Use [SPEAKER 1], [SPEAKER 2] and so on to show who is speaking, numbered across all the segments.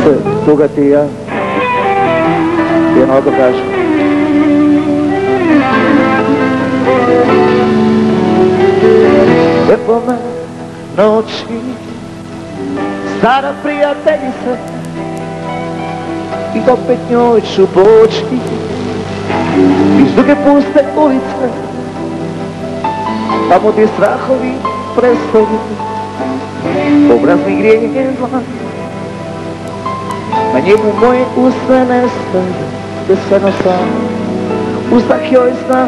[SPEAKER 1] se tuga ti ja ovako kažem. Lepo me noći stara prijateljica i opet njoj ću poći iz duge puste ulice, tamo gdje strahovi prestaju, obrazni grijeh je zlan, na njemu moje usne nestaju, gdje se nosam uzdah joj znam.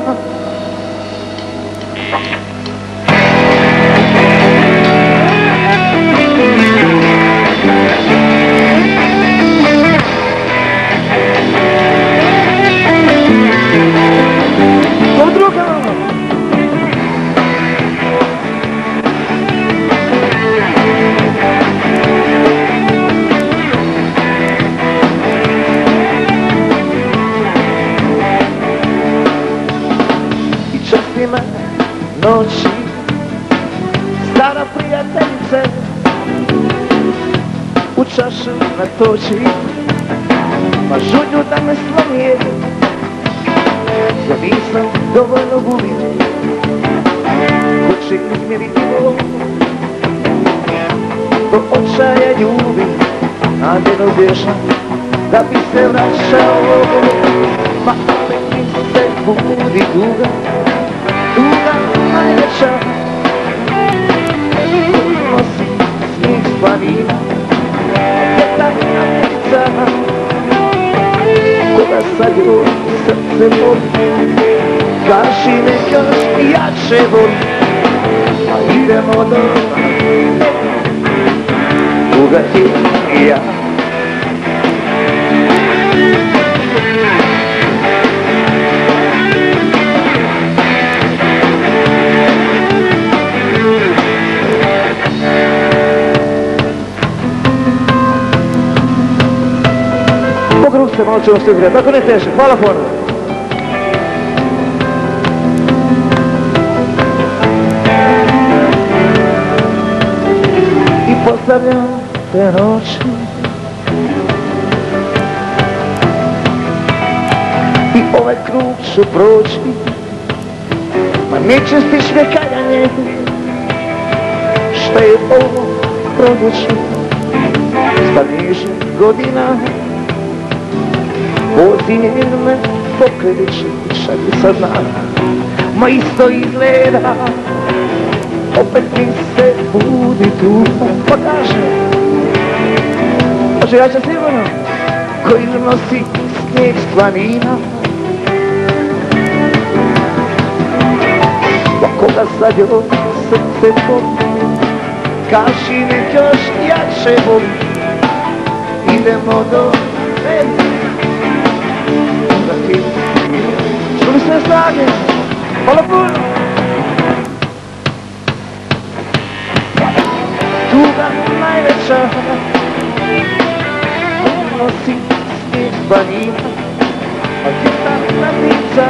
[SPEAKER 1] Noći, stara prijateljice, u čašu natoči, ma žulju da me slomije, ja nisam dovoljno gubio, kući izmirljivo, do očaja ljubi, nadjeno bježam, da bi se vraćao, ma opet mi se budi duga, najveća, koju nosi snijeg s planina, vjetarna ptica, koga sad joj srce voli, kaži nek još jače voli, a idemo do tuga ti i ja. Pokrug se, malo ćemo se izgledati, tako ne teže, hvala puno. I postavljam te noći i ovaj krug ću proći, ma neće stić me kajanje, šta je ovo proljeće, starnijih godina. Vozi me po kredići, šalje sa dna, ma isto izgleda, opet mi se budi tuga, pa kaže, može ja će sigurno, koji nosi snijeg s planina, pa koga sad joj srce voli, kaži nek još jače voli, idemo do veze. Čuli sve snage, hvala puno. Tuga najveća, nosi snijeg s planina, a vjetarna ptica,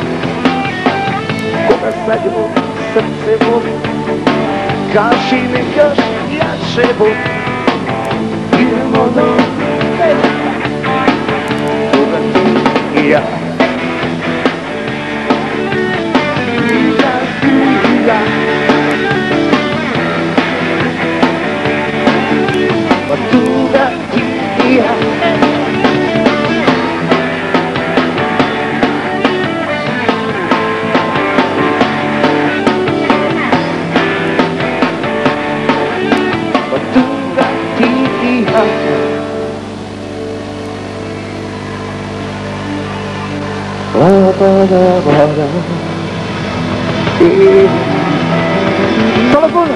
[SPEAKER 1] koga sad joj srce voli, kaži nek još jače voli, idemo do veze, tuga ti i ja. Pa tuga ti i ja. Pa tuga ti i ja. La ba da ba da. Hvala puno.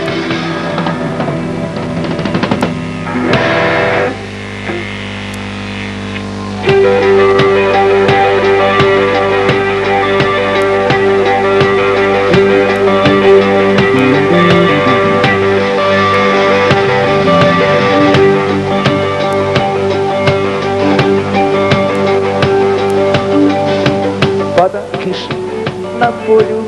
[SPEAKER 1] Pada kiša na polju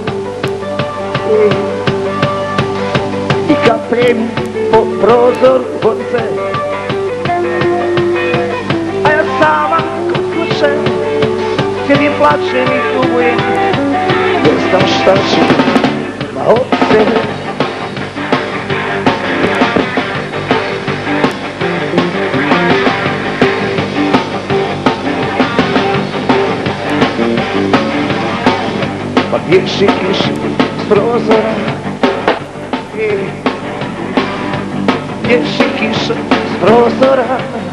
[SPEAKER 1] i kapem po prozor vodice, više, kad je plačem i tugujem, ne znam šta ću, ma od tebe. Pa bježi kiša s prozora, bježi kiša s prozora,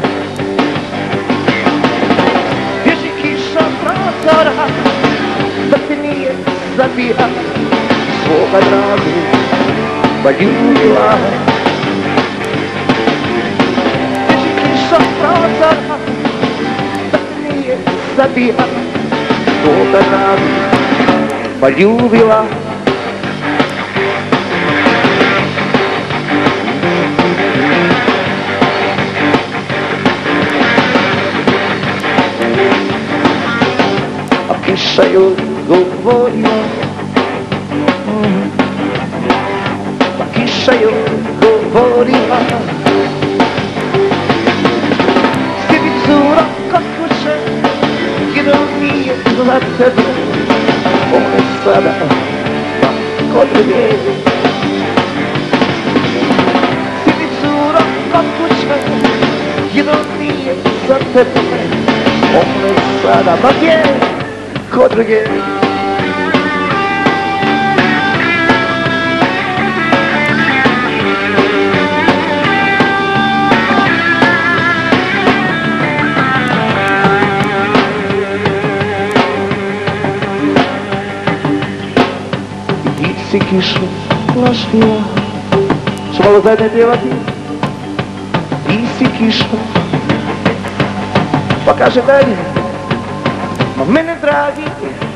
[SPEAKER 1] bježi kiša s prozora, da te nije zabija svoga dragu, pa ljubila. Bježi kiša s prozora, da te nije zabija svoga dragu, pa ljubila. A kiša joj govorila, pa kiša joj govorila, sjedi curo kod kuće, jer on nije za tebe, on je sada kod druge. Sjedi curo kod kuće, jer on nije za tebe, on je sada kod druge. Ti si kišo lažljiva, ću malo zajedno pjevati. Ti si kišo, pa kaže dalje, ma mene dragi,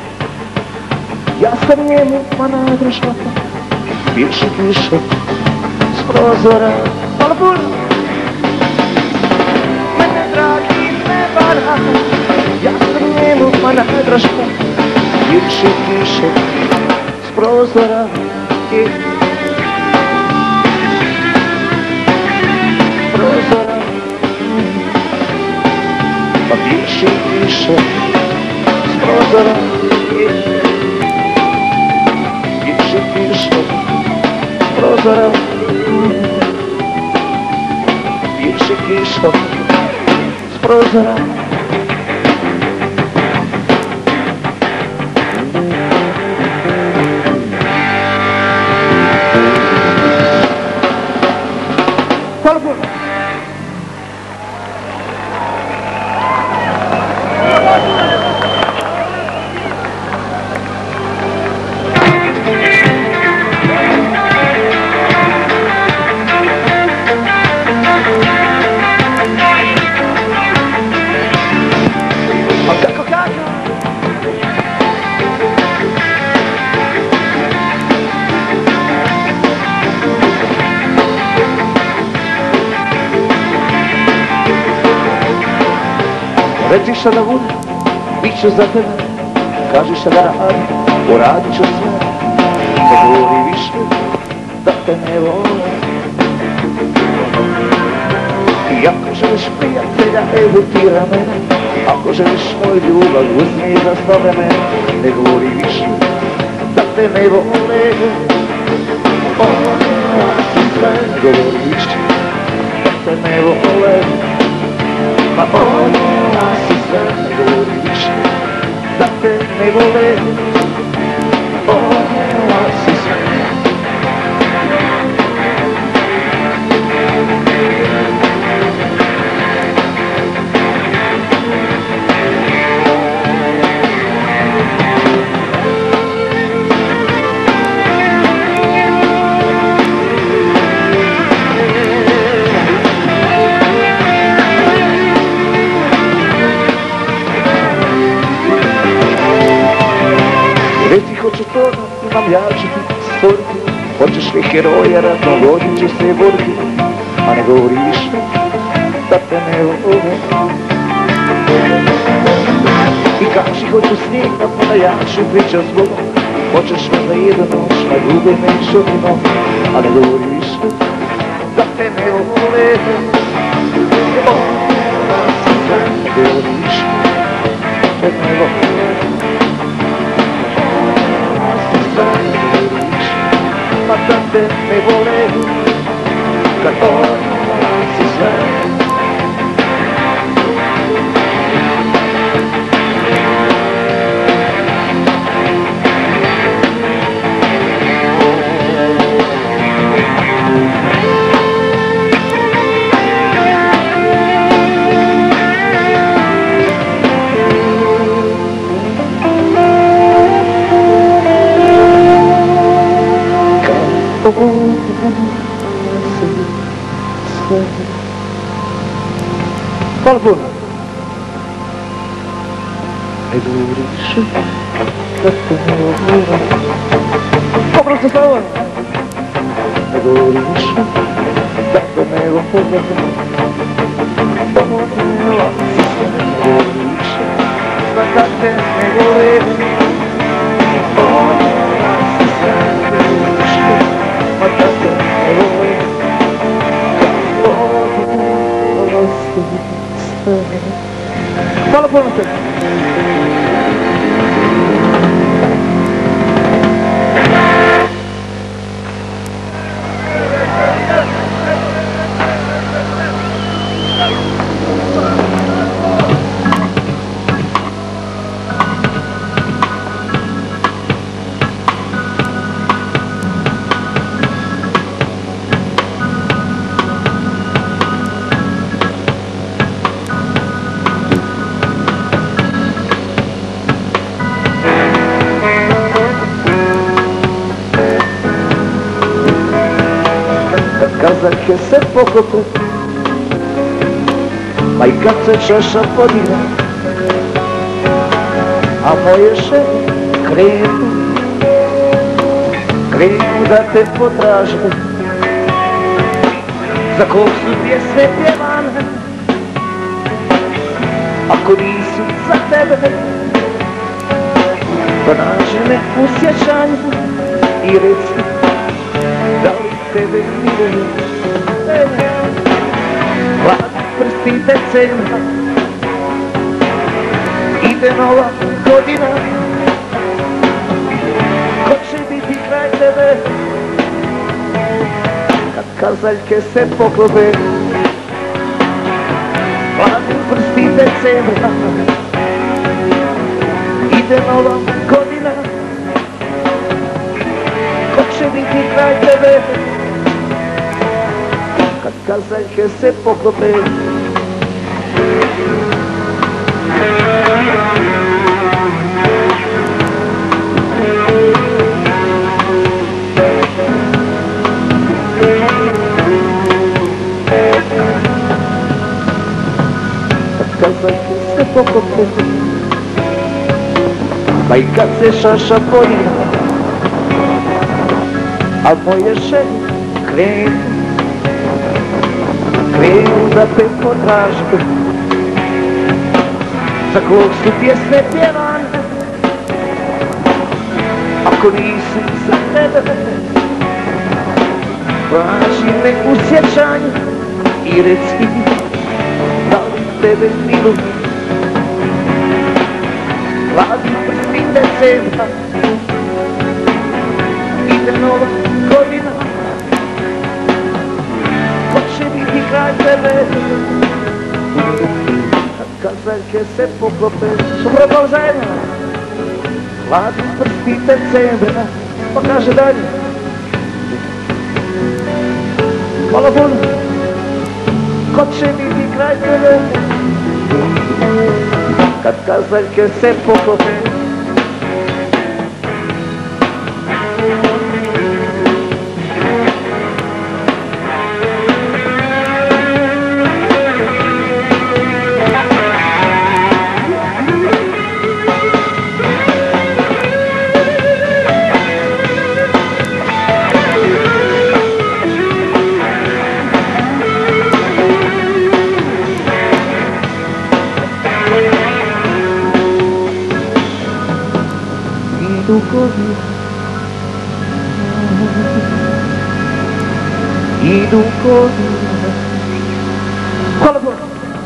[SPEAKER 1] ja sam njemu ma nadražva. Bježi kišo s prozora, hvala puno. Mene dragi ne vara, ja sam njemu ma nadražva. Bježi kišo s prozora, prozora. Pa bježi kišo s prozora, bježi kišo s prozora, bježi kišo s prozora. Hvala puno. Reci šta da bude, bit ću za tebe, kaži šta da radi, uradit ću sve, ne govori više, da te ne vole. I ako želiš prijatelja, evo ti ramena, ako želiš moj ljubav, uzmi za 100 vremena, ne govori više, da te ne vole. Ona si sve, ne govori više, da te ne vole. Ma ona si sve, ne govori više, da te ne vole. Ona si sve. Reci hoću to da imam, ja ću ti stvoriti. Hoćeš li heroja ratnog, ovdje ću se boriti. A ne govori više, da te ne vole. I kaži hoću snijeg da pada, ja ću pričat s Bogom. Hoćeš me za jednu noć, ma ljuboj me i šotinom. A ne govori više, da te ne vole. Ona si sve, ne govori više, Hvala puno. Ne govoriš da te ne oburam. Poprosto Slavon. Ne govoriš da te ne oburam. Podnijela si se, ne govoriš da te ne volim. Podnijela si se, ne govoriš da te ne volim. Podnijela si se. Hvala puno tebi. Kazaljke se poklope, pa i kad se čaša podigne, a moje želje krenu da te potraže. Za kog su pjesme pjevane, ako nisu za tebe, pronađi me u sjećanju i reci da li tebe miluju. Hladni prsti decembra, ide nova godina, ko će biti kraj tebe kad kazaljke se poklope. Hladni prsti decembra, ide nova godina, ko će biti kraj tebe kad kazaljke se poklope. Kad kazaljke se poklope, pa i kad se šaša podigne, a moje želje krenu da te potraže. Za kog su pjesme pjevane, ako nisu za tebe, pronađi me u sjećanju i reci da li tebe miluju. Hladni prsti decembra, ide nova godina, ko će biti kraj tebe kad kazaljke se poklope. Suprotno zajedno. Hladni prsti decembra, pa kaže dalje. Hvala puno. Ko će biti kraj tebe kad kazaljke se poklope. Idu godine. Hvala Bogu.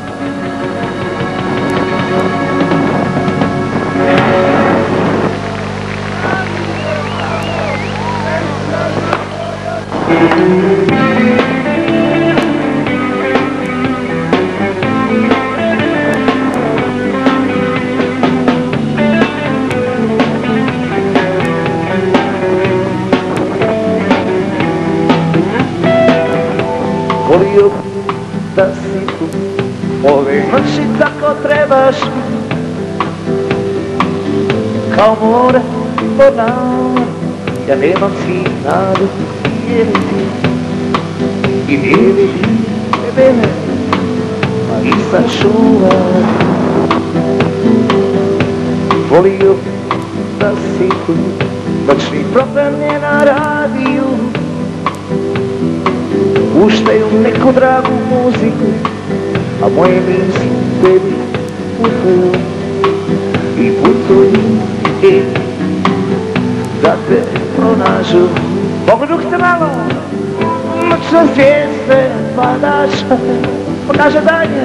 [SPEAKER 1] Volio da si tu ove noći tako trebaš, kao more po nama. Ja nemam si nadu i ne vidim tebe, a i sačuvat. Volio da si tu, noćni program je na radiju, puštaju neku dragu muziku, a moje misli tebi putuju i putuju i da te pronažu. Pogledujte malo, noćne zvijezde padače, pokaže dalje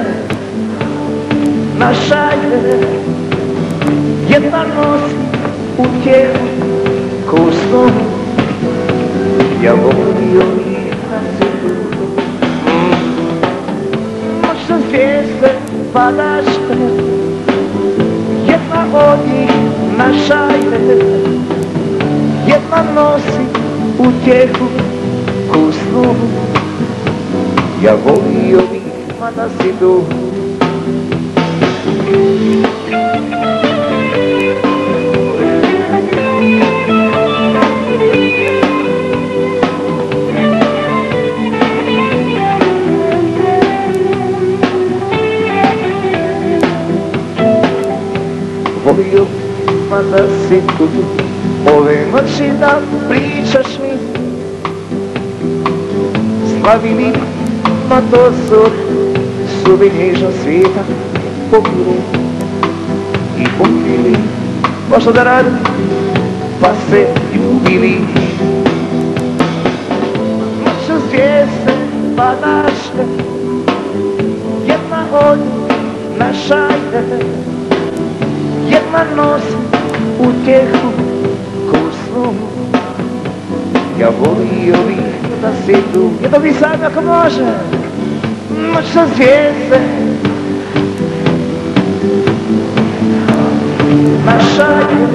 [SPEAKER 1] naša je. Jedna nosi u tijelu ko u snu, ja volio ih na zidu. Noćne zvijezde padaše, jedna od njih naša je. Jedna nosi utjehu ko u snu, ja volio ih na zidu. Volio da si tu, ove noći da pričaš mi, slavili matosor, subi nježno svijeta pokrili i pokrili, možda da radi, pa se ljubili. Noćne zvijezde padaše, jedna od naša je. Jedna nosi utjehu ko u snu, ja volio bih da si tu. Jedno vi sami ako može, noćne zvijezde naša je.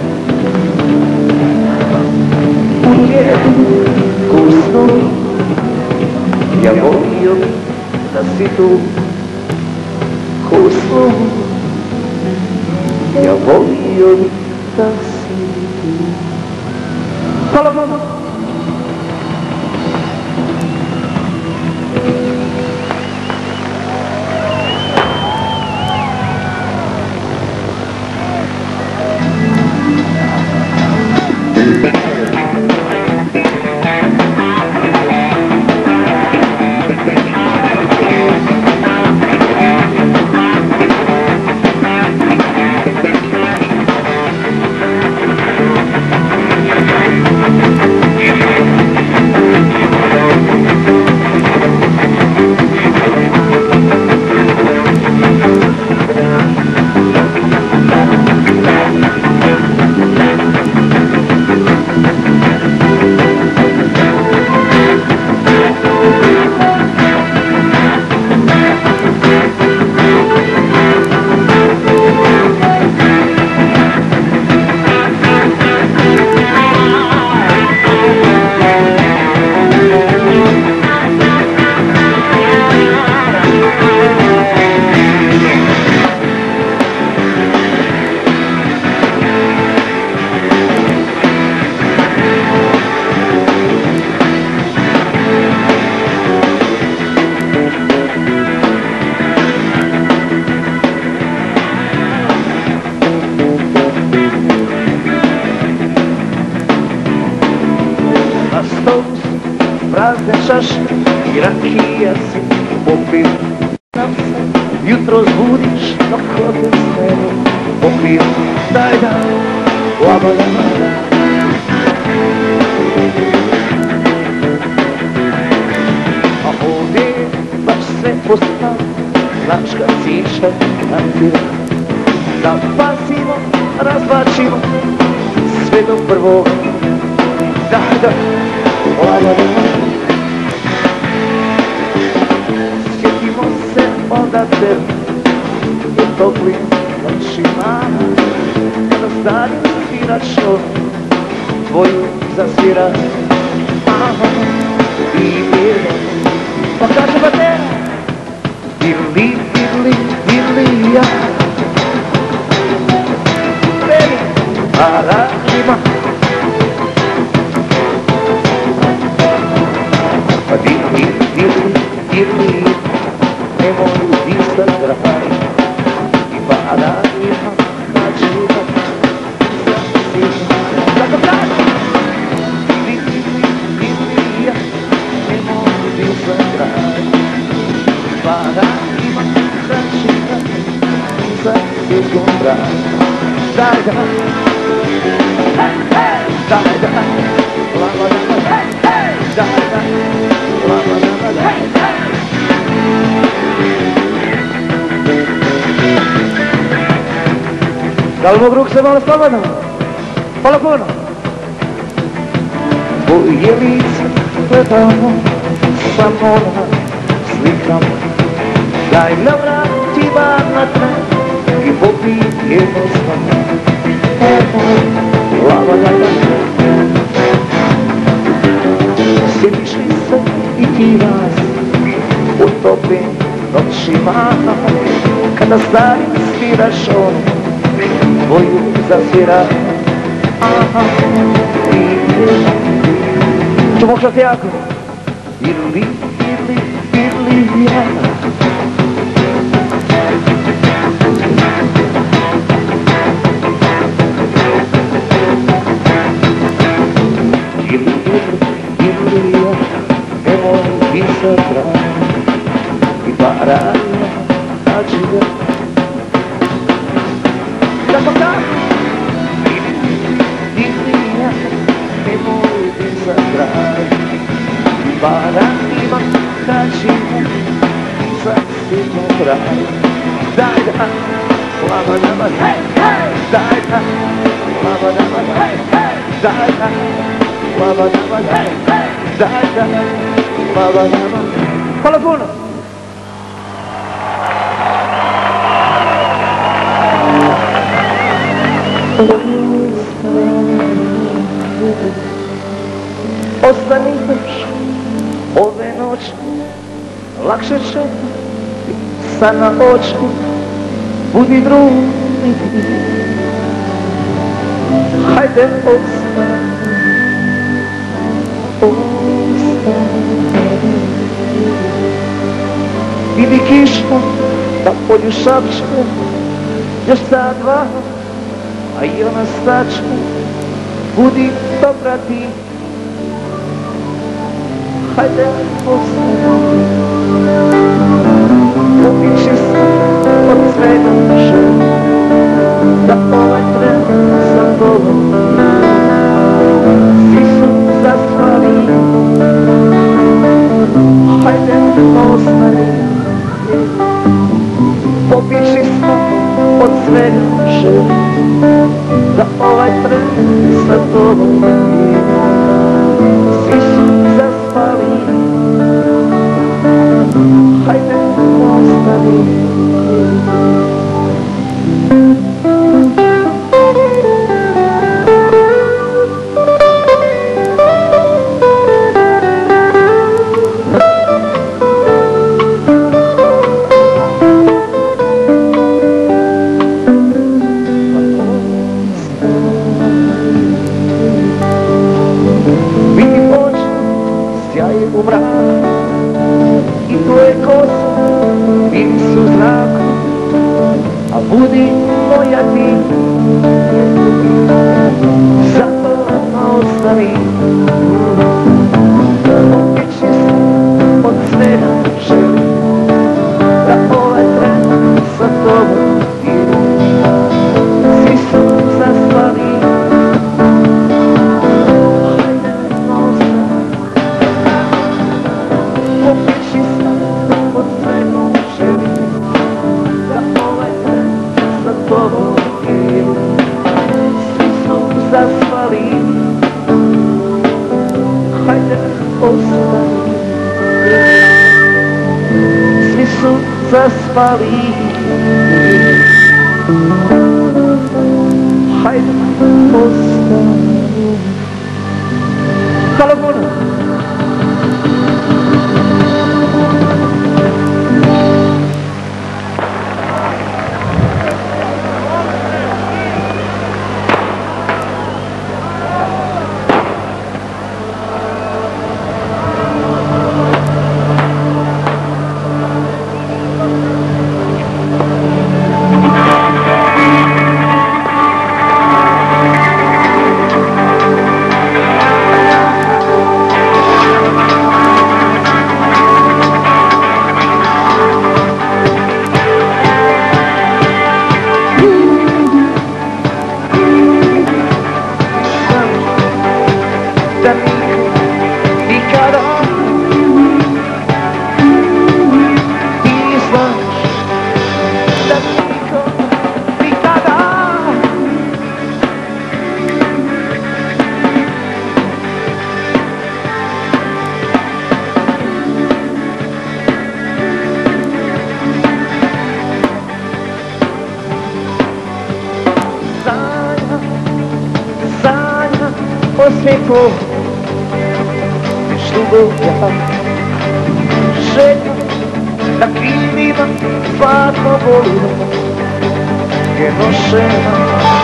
[SPEAKER 1] Utjehu ko u snu, ja volio bih da si tu ko u snu. Ja volio bih da si tu. Hvala vam. Prazne čaše i rakija si popio nam se, jutro zbudiš dok ode s nebom popio, daj da, labadama. A ovdje baš se postao, znaš kad siče natira, da pasimo, razbačimo sve do prvog, daj da, labadama. Onda te u toplim noćima, kada starim sviračom tvoju zasvira. I mirno, pa kaže batera, dili, dili, dili, ja. Premi, aranžima, pa dili, dili, dili, nemoj disati. sutra. Daj da, daj da, lama dama, daj da, lama dama, daj da. Da li mogu ruku se malo slobodno? Hvala puno. Tvoje lice gledamo, samo na slikamo. Daj nam vrati bar na tren i popij jednostavno. Evo, lava dama. Sjetiš li se i ti vas u toplim noćima, kada starim sviraš onu tvoju zasvira. Ću mokšati jako. Ili ja. Ili ja. Nemoj ti se pravi. I paranja nađi ga. Kako tako? Ili ja. Nemoj ti se pravi. I paranjima nađi ga. Sad si to pravi. Daj da, lama dama, daj da, lama dama, daj da, lama dama, daj da, lama dama. Hvala puno. Ostani još ove noći, lakše će san na oči, budi drugi. Hajde ostani, vidi kiša da polju šapče, još sat dva, a i ona stače, budi dobra ti. Hajde ostani, popit će se od svega želj, da ovaj tren sa tobom svi su zaspali. Hajde ostani, popit će se od svega želj, da ovaj tren sa tobom svi su zaspali. Hajde ostani. Vidi oči, sjaje u mraku i tvoje kose vidi su u zraku, a budi moja ti, zato ostani. Opet će se od svega želi, da ovaj tren sa tobom ide, svi su zaspali. Hajde ostani, opet će se od svega želi, da ovaj tren sa tobom ide, svi su zaspali. Hajde ostani, svi su zaspali. Hajde ostani. Hvala puno. svijetu štugo ja željno na krilima zlatno volimo je nošena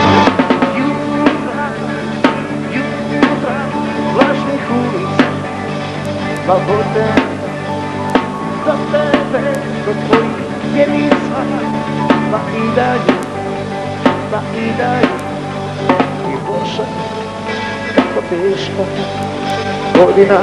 [SPEAKER 1] jutra vlažnih ulica slobode za tebe, do tvojih pjenica pa i dalje i Bože kako teška godina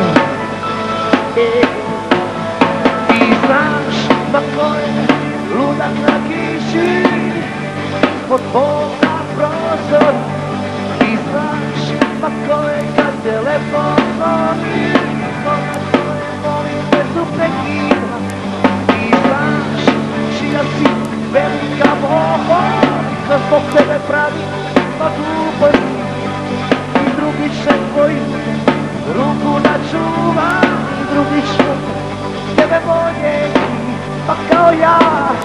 [SPEAKER 1] ti znaš na koje ludak na kiši pod Boga prozor ti znaš na koje kad telefon zvoni na koje volim bez uprekida ti znaš čija si velika boha da zbog tebe pravi pa gluposti i drugi će tvoju ruku načuva i drugi će tebe voljeti pa kao ja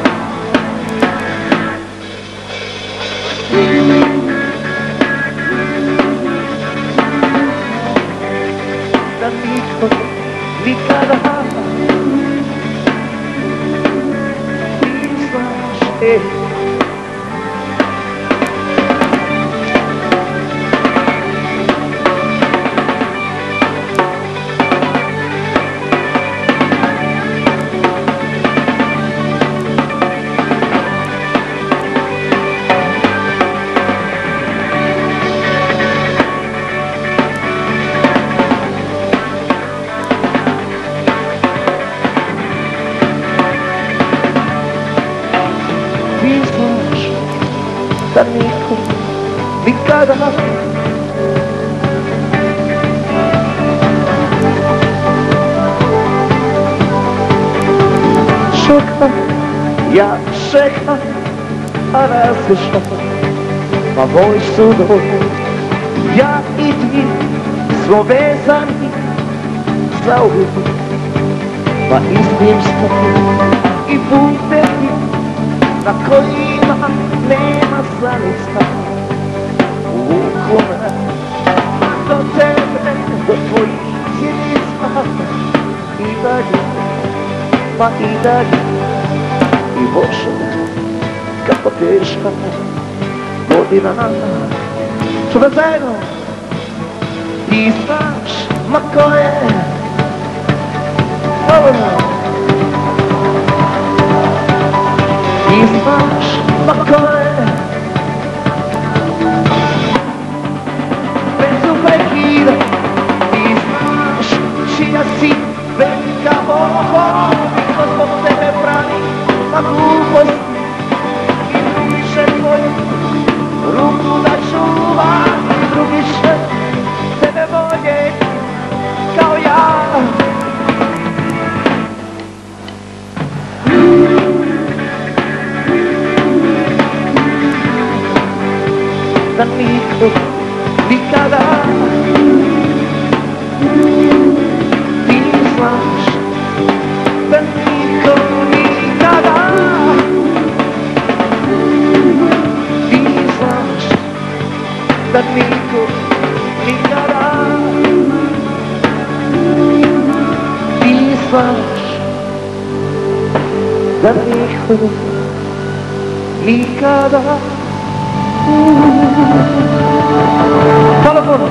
[SPEAKER 1] da niko nikada ti znaš da niko nikada čekam, ja čekam, a različam pa moj sudov ja i ti smo vezani za uvijek pa istim smo i putevi na kojima nema zanica vuku me do tebe, do tvojih sjenica i dalje, pa i dalje i Bože kako teška godina čuva zajedno ti znaš ma koje ti znaš ma koje bez uprekida ti znaš čija si velika boho ko zbog tebe pravi na gluposti i drugi će tvoju ruku da čuva i drugi će tebe voljeti kao ja da niko nikada ti znaš da niko nikada ti znaš da niko nikada ti znaš da niko nikada hvala puno.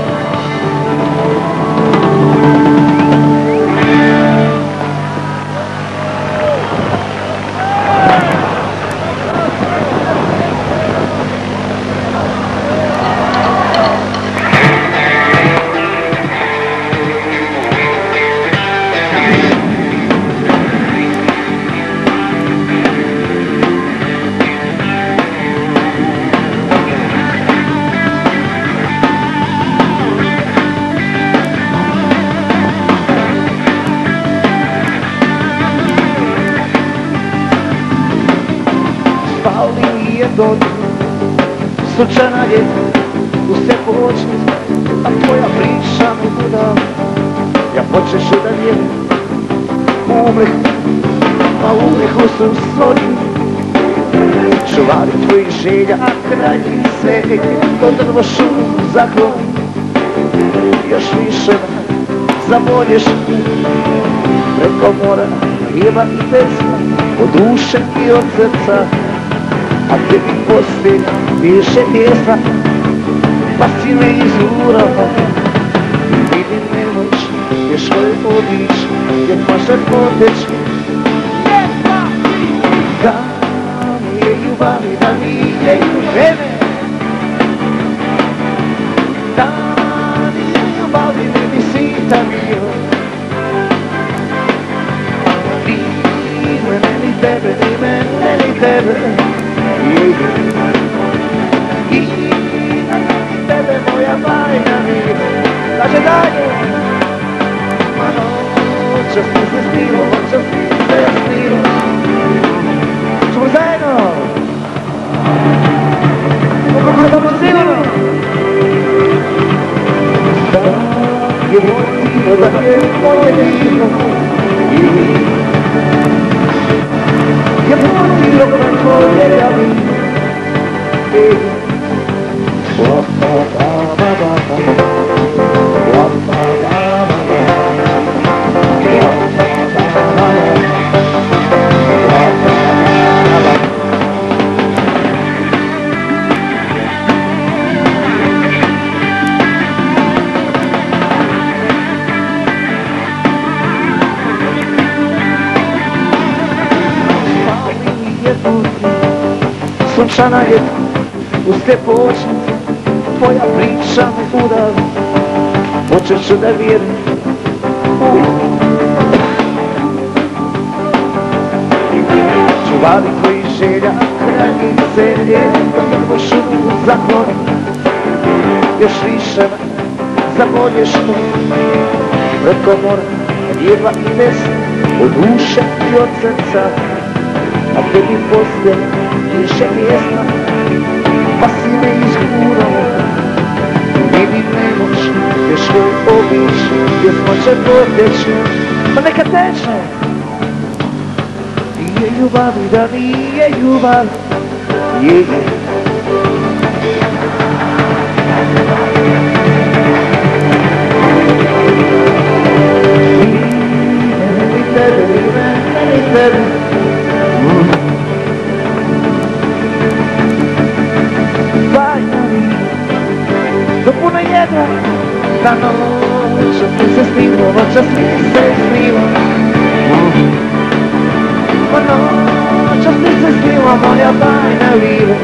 [SPEAKER 1] Spali je dođe, slučajna je u sve počne, a tvoja priča mi buda, ja počešu da vjerujem, umreh, pa umreh u svom svoju, čuvari tvojih želja, a kralji sve, to drvo šum zakloni, još više zavolješ preko mora, lijeva i desna, od duše i od srca, a tebi poslije piše pjesma, pa si me izurala i vidim nemoć, gdje šoj podić, gdje može poteći. Da nije ljubavi, da nije mene, da nije ljubavi, ne bi svita bio. Ni mene, ni tebe, ni mene, ni tebe, i tebe moja bajna mila. Kaže dalje, ma noćas mi se snilo, noćas mi se snilo. Ćemo zajedno, kako dobro sigurno. Da je moj tilo, da je moje tilo, je moj tilo na tvoje javi. Sunčana ljeto, uz te počnice, tvoja priča me udavi, počet ću da vjerujem. Čuvari koji želja, kraljice, da drvošu zakloni, još više me zavolješ to, preko mora, lijeva i desna, od duše i od srca, a tebi poslije piše pjesma, pa si me izgurala. Vidim nemoć, gdje šoj obić, pjesma će poteći, pa neka teče. Nije ljubavi, da nije ljubav, je. Ni tebe, ni mene, ni tebe, do puno jedna, da noćas mi se snilo, noćas mi se snilo. Pa noćas mi se snila moja bajna vila.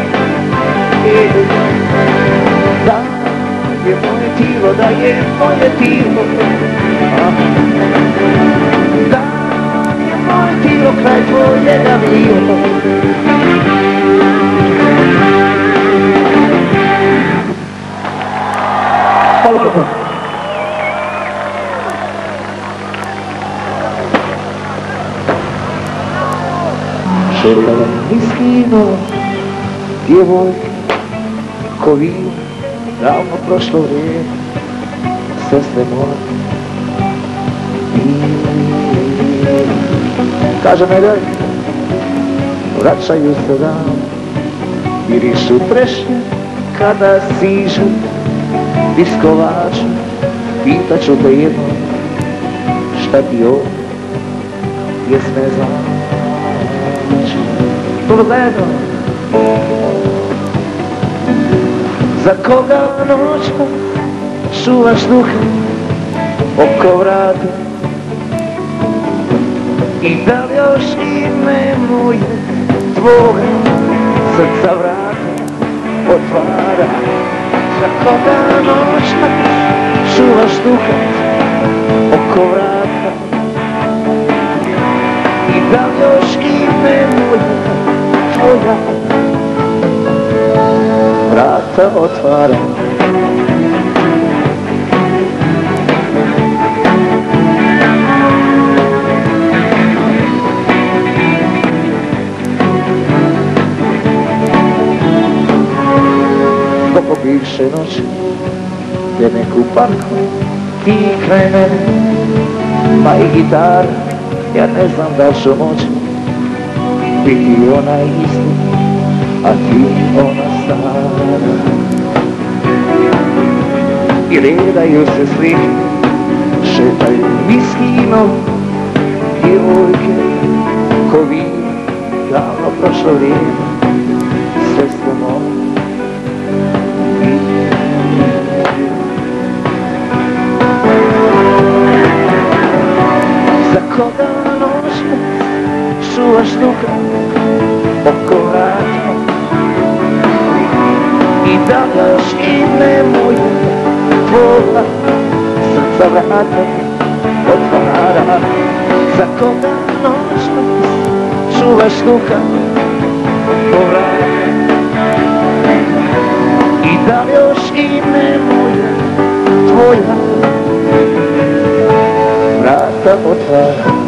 [SPEAKER 1] Da je moje tilo, da je moje tilo, da je moje tilo kraj tvojega vila. Hvala lijepo. Šetala mi skino, djevojke, ko vino, davno prošlo vrijeme, sestre moje. Kaže me da vraćaju se dan, mirišu trešnje kada sižu diskovača, pitat ću te jedno, šta ti ovo pjesme znači. Dobro zajedno. Za koga noćka čuvaš duha oko vrata, i da li još ime moje tvoga srca vrata otvara. Za koga noćka čuvaš duha oko vrata, i da li još ime moje tvoja vrata otvara. Oko bivše noći, gdje neku parku ti krene, pa i gitara, ja ne znam da ću moći biti ona isti, a ti ona stara. i redaju se slike, šetaju viskinom djevojke, ko vi davno prošlo vrijeme, sve ste moji. Za koga noćno čuvaš luka oko vrata i davaš ime moje, tvoga srca vrata otvara. Za koga noćno čuvaš luka oko vrata i davaš ime moje, tvoja vrata otvara.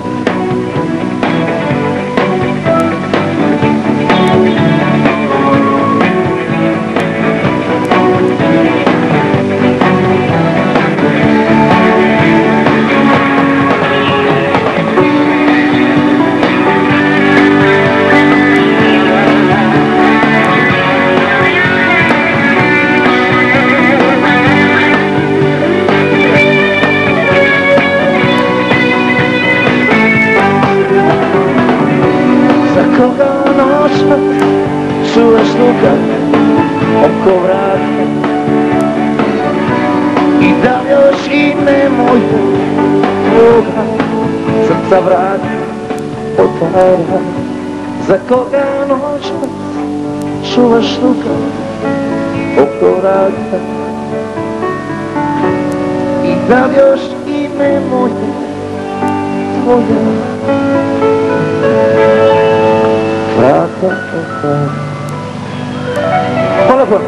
[SPEAKER 1] Koga noćno čuvaš luka oko vrata i da još ime moje, tvoga srca vrata otvara. Za koga noćno čuvaš luka oko vrata i da još ime moje, tvoga vrata otvara. Hvala puno.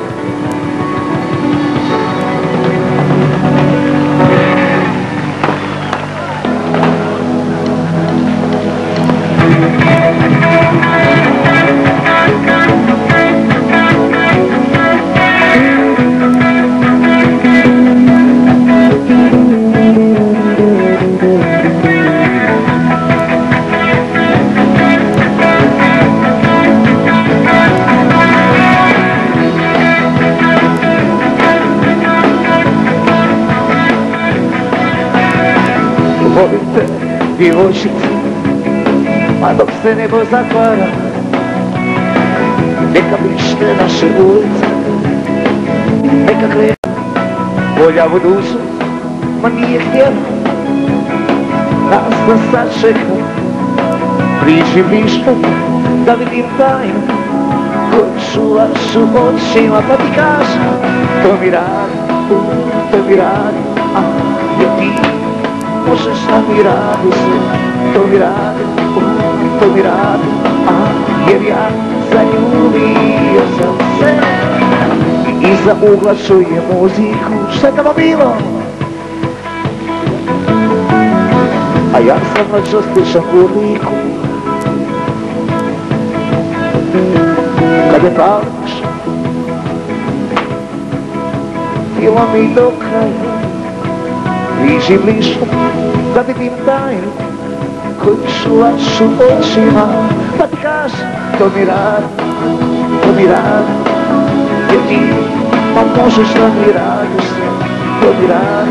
[SPEAKER 1] Volim te, djevojčice, a dok se nebo zatvara, neka pište naše ulice, neka krene bolja budućnost, ma nije htjela, nas sačeka. Priđi bliže, da vidim tajnu koju čuvaš u očima, pa ti kažem, to mi radi, to mi radi, a jer ti možeš da mi radi sve, to mi radi, to mi radi, jer ja zaljubio sam se i iza ugla čujem muziku. Šta je tamo bilo? A ja sam noćas slušam urliku. Kad je pališ, bilo mi do kraja. Priđi bliže, da vidim tajnu koju čuvaš u očima, pa ti kažem, to mi radi, jer ti pa možeš da mi radiš sve, to mi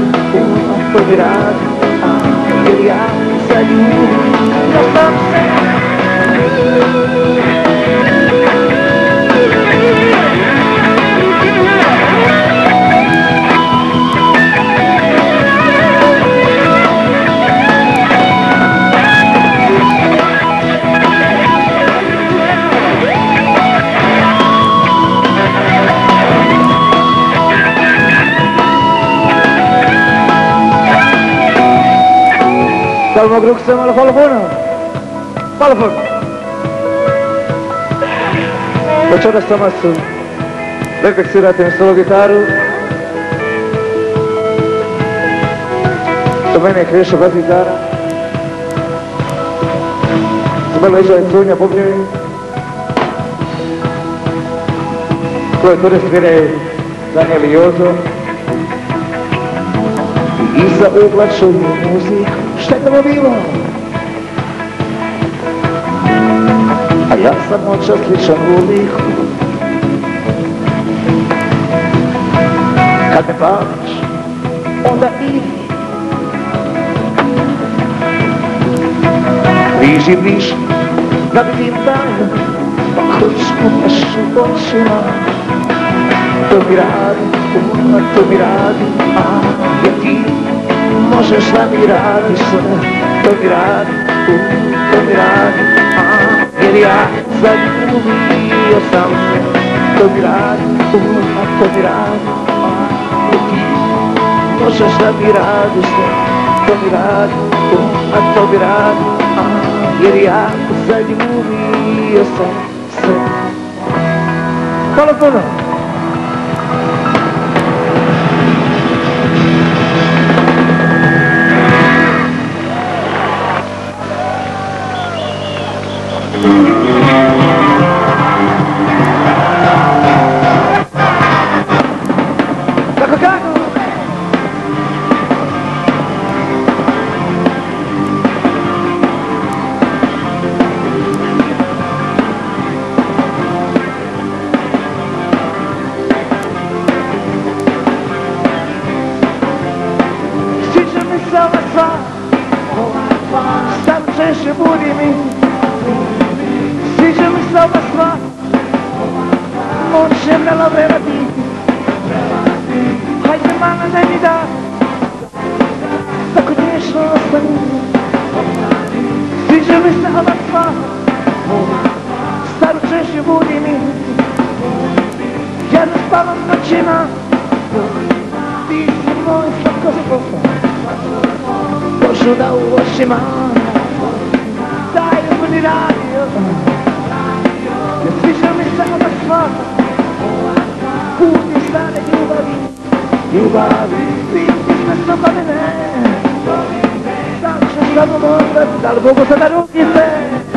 [SPEAKER 1] radi, jer ja zaljubio sam se. Da li mogu ruku se malo hvala puno? Hvala puno. Večeras sama su refleksirate na solo gitaru. Do mene je Kreša bas gitara. Za mene leža je Cunja bubnjevi. Koje ture svire Daniel i Jozo. I iza ugla čuju muziku. Šta je tamo bilo? A ja sam noćas sličan u liku. Kad me pališ, onda idi. Bliži, bliži, da vidim dalje, ako ispunjaš u očima. To mi radi, to mi radi, jer ti možeš da mi radiš sve. To mi radi, to mi radi, jer ja zaljubio sam se. To mi radi, to mi radi, jer ti možeš da mi radiš sve. To mi radi, to mi radi, jer ja zaljubio sam se. Hvala puno! Staro češće budi mi, sviđa mi se ova stvar, može vrela vrelati, hajde mana ne mi da, tako nježno ostani, sviđa mi se ova stvar, staro češće budi mi, ja ne spavam noćima, ti si moj slatko spofan. Požuda u očima, daj mi radio, jer sviđa mi se ova stvar, put je stare ljubavi, ti sve su godine, da li ćeš samo možda, da li Bogu sada ruki se.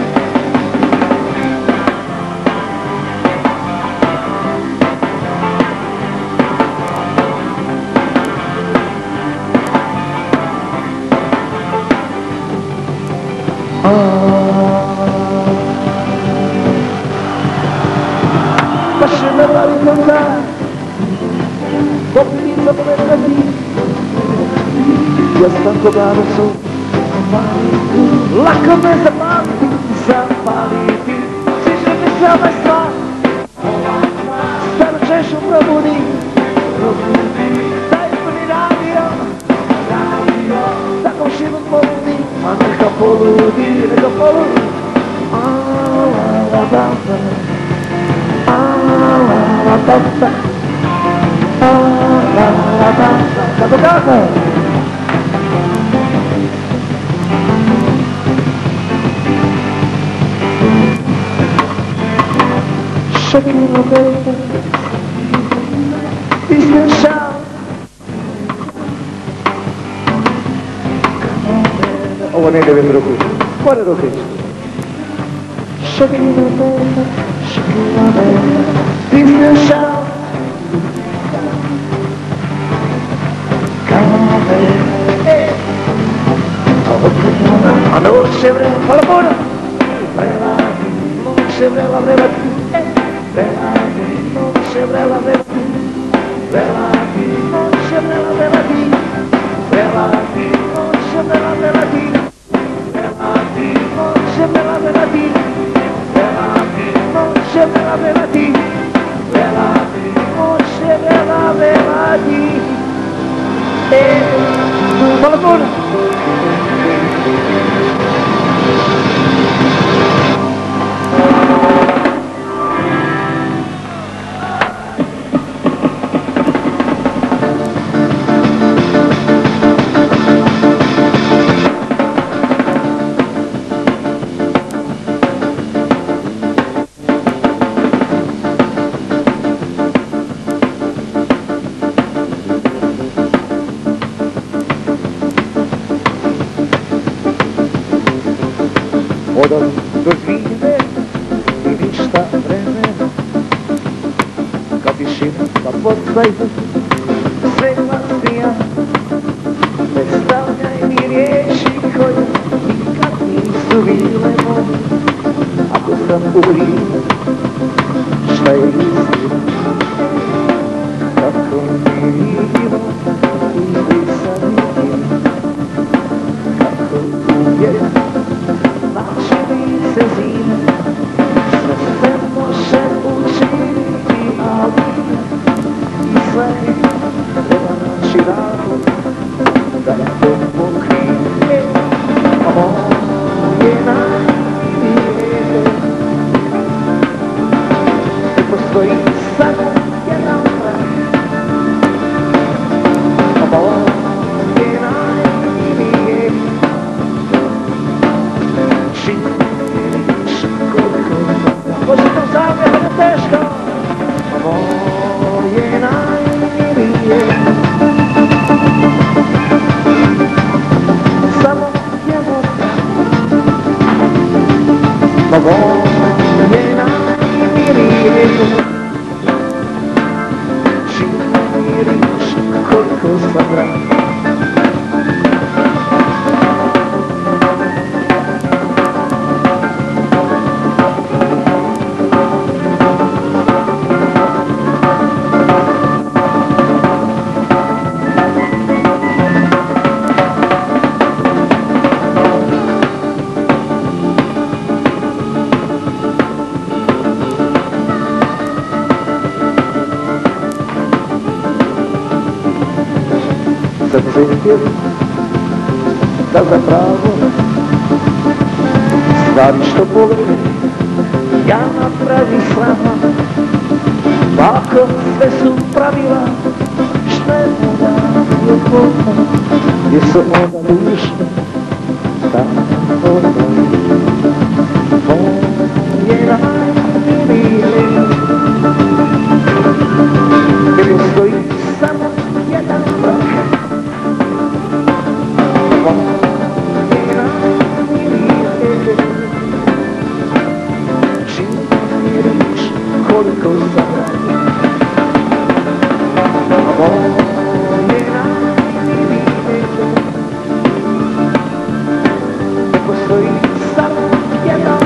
[SPEAKER 1] Baš je me lavi kontakt, popili za povedati, ja sam ko glavosu, lako me zapaliti, sviđa mi se ova stvar, staro češu probudi, daj mi radio, tako život poludi, a neka poludi, Kako kako? Shakira baby, ti se šao. Ovo ne idem ruku, pored ruke. Shakira baby, ti se šao. A noche vrela, hvala puno! Noche vrela vrelati, noche vrela vrelati, noche vrela vrelati, noche vrela vrelati, noche vrela vrelati, noche vrela vrelati, noche vrela vrelati. Hvala puno! Odam do zvijene i ništa vremena, kad tišina pa postaje sve glasnija, ne stavljaj mi riječi koje nikad nisu bile moje. Ako sam u vrijeme, šta je istina, kako mi vidimo izbrisani film. Kako uvijek naše lice zime, sve se može učiniti, ali i sve treba naći razlog da to pokrije. A moje najmilije, ne postoji samo jedan vrag. A moje najmilije, činiš koliko sam. Može to zavljati teško. A moje najmilije, samo jedan vrag. A moje najmilije, činiš koliko sam drag. Srce da zapravo stvari što bole ja napravi sama. Ako sve su pravila, što je onda ljepota, gdje su onda duše, tako da moje najmilije, ne postoji samo jedan vrag. Koliko sam drag. Moje najmilije, ne postoji samo jedan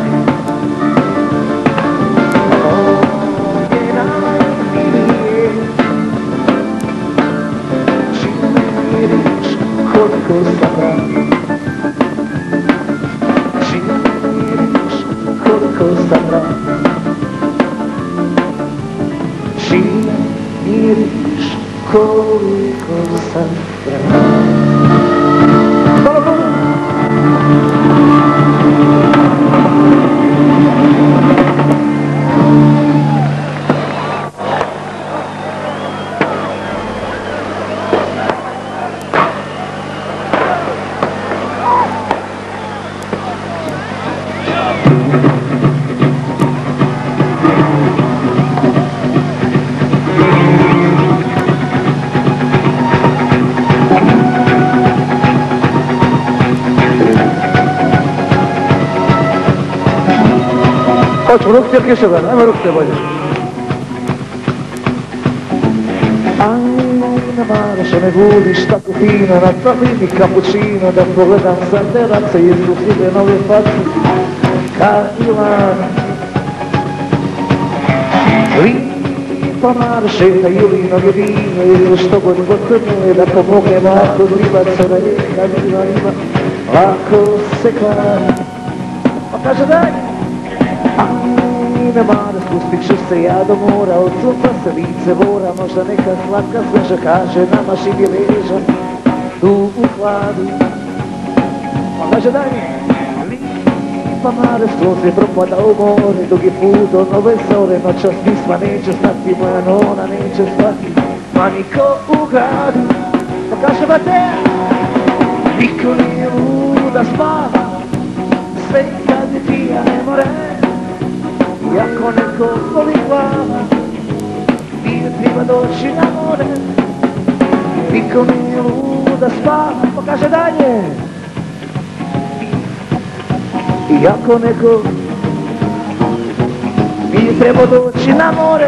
[SPEAKER 1] vrag. Moje najmilije, činiš koliko sam drag. Činiš koliko sam drag. Činiš koliko sam drag. Hoćemo rukte ili kiše vrana? Ajmo rukte bolje. Ajmo na maraša me budiš tako fino, na tavini kapućino, da pogledam sa terace i izguslive nove face, ka Ilana. Lipa maraše, da Julino jedino, ili što god potrebno je da pomognemo ako ribaca da je kad ima, lako se klani. Pa kaže daj! Ajme mara, spustit ću se ja do mora, od sunca se lice vora, možda neka slatka sveža kaže nama šibje leža, tu u hladu. Pa kaže daj mi, lipa mara, skroz je propada u more, dugi put od nove zore, noćas pisma neće znati, moja nona neće znati, ma niko u gradu. Pa kaže ba te, niko nije luda spava, sve kad je pija ne more. Iako neko voli glava, nije treba doći na more. Niko nije luda spava, pa kaže dalje. Iako neko nije treba doći na more.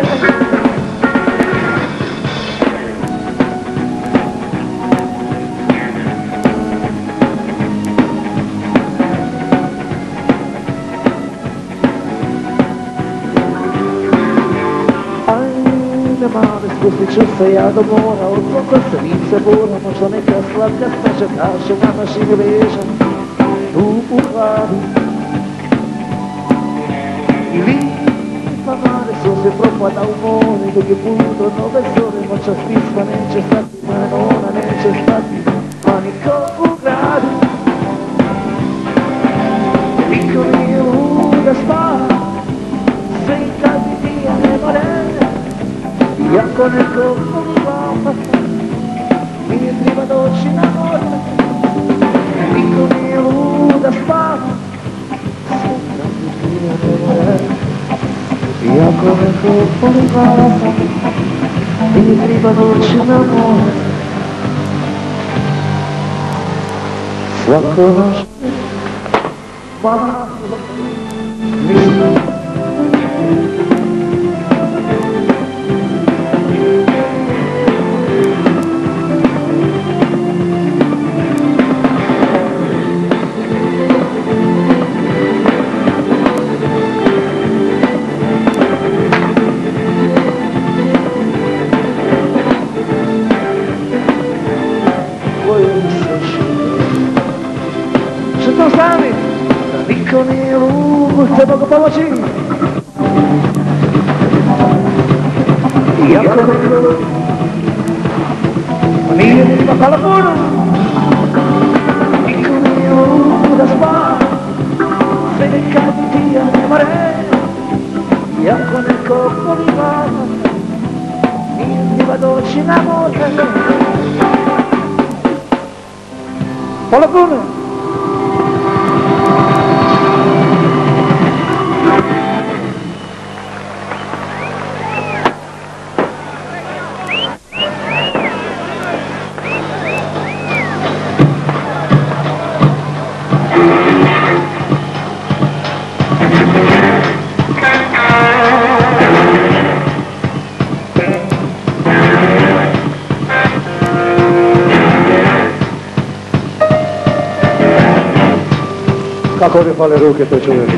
[SPEAKER 1] male, spustit ću se ja do mora, od koliko se lice bora, možda neka slatka staže, kaže na našim leža, tu u hladu. I lipa mare, suze propada u more, dok je put od nove zore, noćas pisma neće stati, ona neće stati, pa niko u gradu. Niko nije lud da spava, sve i kad bi bija nema reda, iako neko voli nije treba doći na more. Niko nije lud da spava, sve i kad bi bija nema reda, iako neko voli nije treba doći na more. Svako naš malo mislim. Što to sami? Da niko nije lud, treba ga pomoći. Iako neko nije nima hvala puno, niko nije lud da spava, sve nekad ti ja nema reda. Iako neko voli vama, nije treba doći na more. Hvala puno. Kako mi fale ruke to čovjek.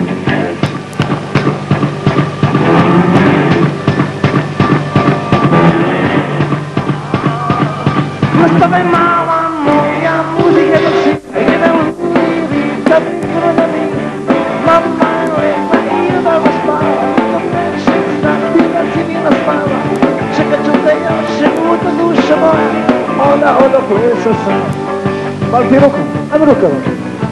[SPEAKER 1] Ostavaj mala moja muzika dok si ide u liri, kad prikro na mi, mama je lepa i odavno spava, dok neće znati da si bila spava, čekat ću te još minuta duša moja, onda odo plesa sam. Mal ti ruku, ajmo rukama.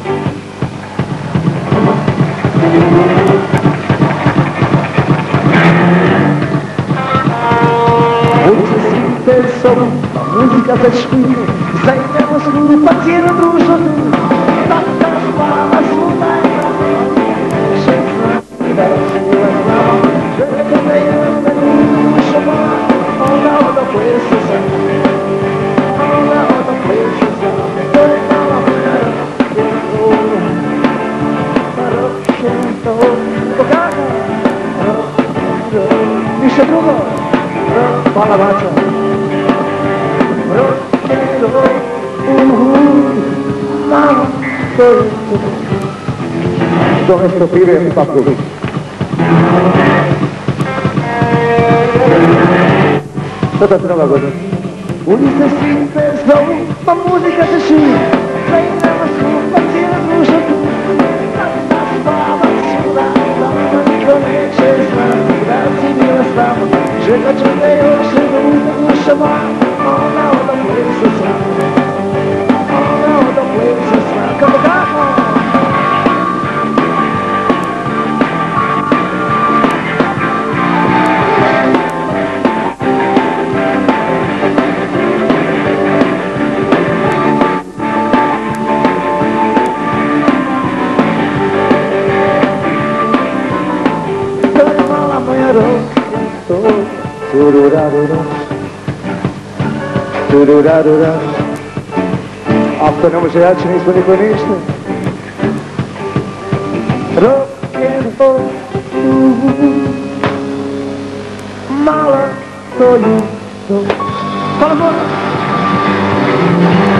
[SPEAKER 1] Ulice svi pred sobom, muzika te špine, zajedno skuru pa cijelo društvo tu. Tata spava svuda je nama, še znam da si bila s nama, želite me jedna duša moja, onda odo plesa sam, onda odo plesa sam, to je mala moja rock'n'roll, rock'n'roll, pokaga, rock'n'roll, ništa drugo. Hvala bača. Rock'n'roll, mama, to je to. Do nešto pive mi tako. Što da se nova godina? Ulice svi te zovu, pa muzika se širi, sve i nema skupa cijela druža tu. Tata spava svuda, tamo niko neće znati da si bila s nama. Čekat ću te još minuta duša moja, ona odo plesa sam, ona odo plesa sam, kako kako? To je mala moja rock'n'roll. Tururarura, tururarura. Ako ne može jače, nismo niko ništa. Rock'n'roll, mala to ljubav. Hvala Boga.